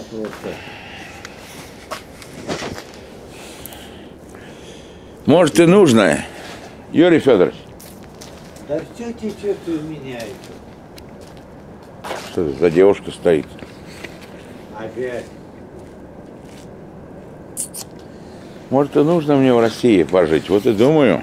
просто. Может и нужно, Юрий Федорович. Да все течет и меняется. Что это за девушка стоит? Опять. Может и нужно мне в России пожить. Вот и думаю.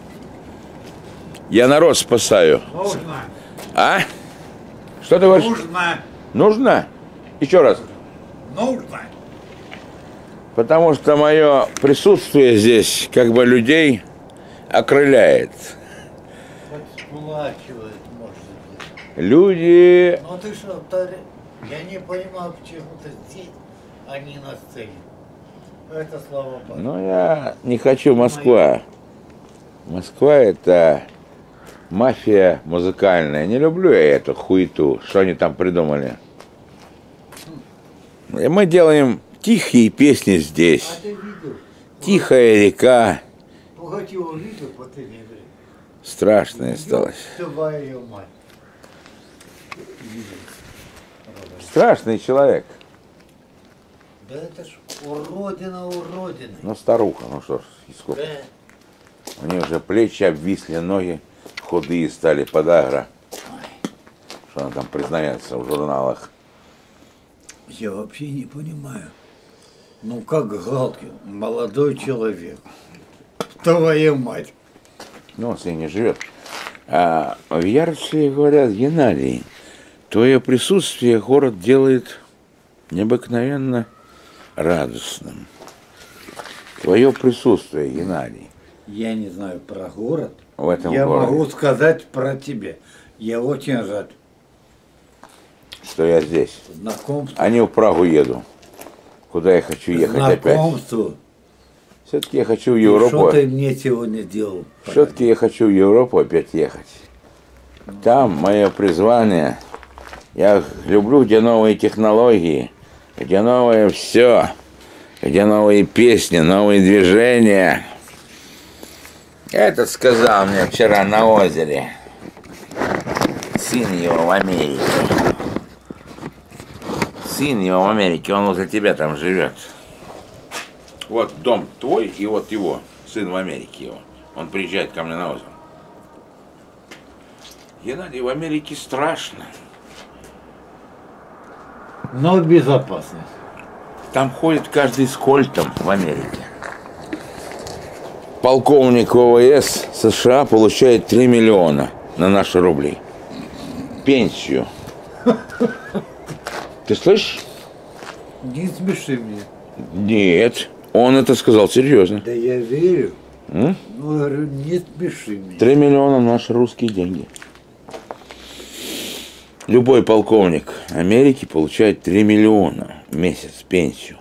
Я народ спасаю. Нужно. А? Что ты говоришь? Нужно. Нужно? Еще раз. Нужно. Потому что мое присутствие здесь как бы людей окрыляет. Подсплачивает, может быть. Люди... Но ты что, я не понимаю, почему ты здесь, а не на сцене. Это слава Богу. Ну, я не хочу Москва. Москва — это мафия музыкальная. Не люблю я эту хуету, что они там придумали. И мы делаем тихие песни здесь. А ты видел? Тихая река. Пугачева видел в последнее время? Страшная сталась. Твою мать. Страшный человек. Да это ж уродина уродины. Ну, старуха, ну что ж, и сколько. Да. У нее уже плечи обвисли, ноги худые стали, подагра. Что она там признается в журналах. Я вообще не понимаю. Ну как Галкин, молодой человек. Твою мать. Ну, он с ней не живет. А в Ярцеве говорят: Геннадий, твое присутствие город делает необыкновенно радостным. Твое присутствие, Геннадий. Я не знаю про город. В этом я городе. могу сказать про тебя. Я очень рад. Что я здесь. Знакомству. А не в Прагу еду. Куда я хочу ехать опять. Знакомству. Все-таки я хочу в И Европу. что ты мне сегодня делал? Все-таки я хочу в Европу опять ехать. Там мое призвание. Я люблю, где новые технологии, где новое все, где новые песни, новые движения. Этот сказал мне вчера на озере. Сын его в Америке. Сын его в Америке, он возле тебя там живет. Вот дом твой и вот его, сын в Америке его. Он приезжает ко мне на озеро. Геннадий, в Америке страшно. Но безопасность. Там ходит каждый с кольтом в Америке. Полковник ВВС США получает 3 миллиона на наши рубли. Пенсию. Ты слышишь? Не смеши меня. Нет. Он это сказал серьезно. Да я верю. М? Ну, говорю, не смеши меня. 3 миллиона наши русские деньги. Любой полковник Америки получает 3 миллиона в месяц пенсию.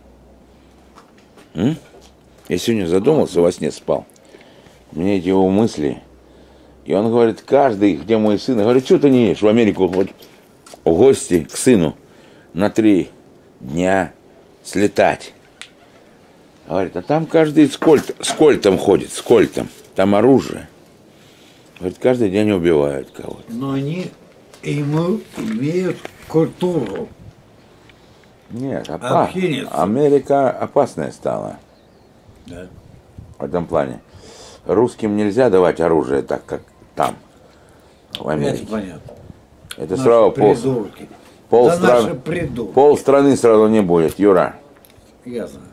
М? Я сегодня задумался, во сне спал. Мне эти его мысли. И он говорит: каждый, где мой сын, я говорю: что ты не едешь в Америку хоть в гости к сыну на 3 дня слетать? Говорит: а там каждый с кольтом ходит, с кольтом. Там оружие. Говорит, каждый день убивают кого-то. Но они имеют культуру. Нет, Общение. Америка опасная стала Да. в этом плане. Русским нельзя давать оружие так, как там, в Америке. Это понятно. Это Наши сразу придурки. Да наши придурки. полстраны сразу не будет, Юра. Я знаю.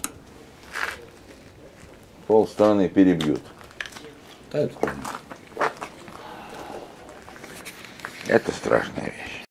Полстраны перебьют. Да, это понятно. Это страшная вещь.